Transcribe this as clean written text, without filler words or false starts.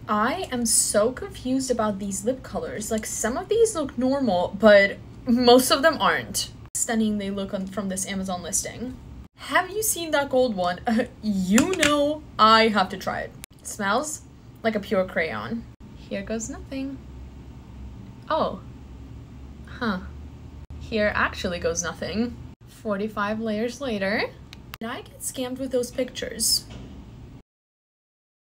I am so confused about these lip colors. Like, some of these look normal, but most of them aren't. Stunning they look from this Amazon listing. Have you seen that gold one? You know I have to try it. It smells like a pure crayon. Here goes nothing. Oh. Huh. Here actually goes nothing. 45 layers later. Did I get scammed with those pictures?